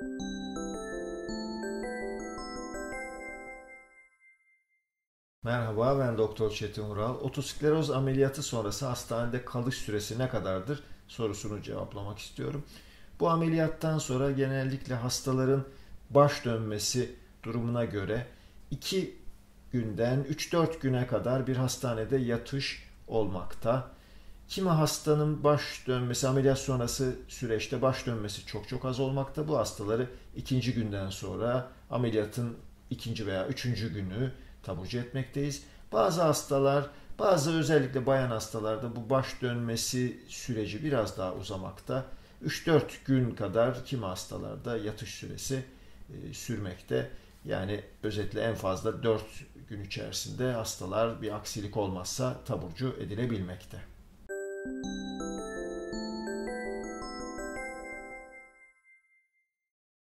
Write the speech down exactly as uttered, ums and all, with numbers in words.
Merhaba, ben Doktor Çetin Ural. Otoskleroz ameliyatı sonrası hastanede kalış süresi ne kadardır sorusunu cevaplamak istiyorum. Bu ameliyattan sonra genellikle hastaların baş dönmesi durumuna göre iki günden üç dört güne kadar bir hastanede yatış olmakta. Kimi hastanın baş dönmesi, ameliyat sonrası süreçte baş dönmesi çok çok az olmakta. Bu hastaları ikinci günden sonra ameliyatın ikinci veya üçüncü günü taburcu etmekteyiz. Bazı hastalar, bazı özellikle bayan hastalarda bu baş dönmesi süreci biraz daha uzamakta. üç dört gün kadar kimi hastalarda yatış süresi e, sürmekte. Yani özetle en fazla dört gün içerisinde hastalar bir aksilik olmazsa taburcu edilebilmekte.